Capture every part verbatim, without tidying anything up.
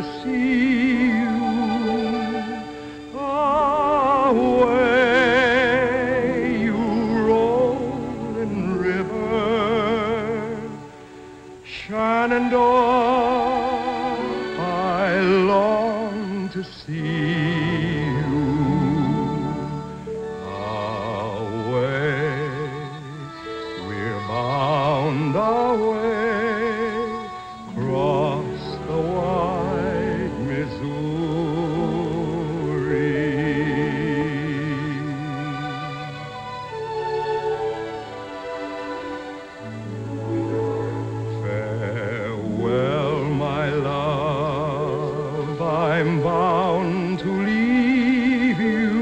see you. Away, you rolling river, Shenandoah, I long to see you. Away, we're bound away, across the wide Missouri. Farewell, my love, I'm bound to leave you.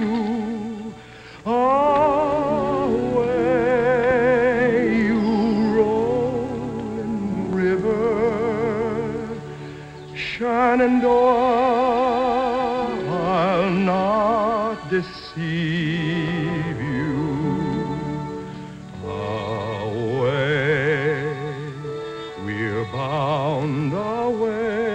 Away, you rolling river, Shenandoah, I'll not deceive you. Away, we're bound away.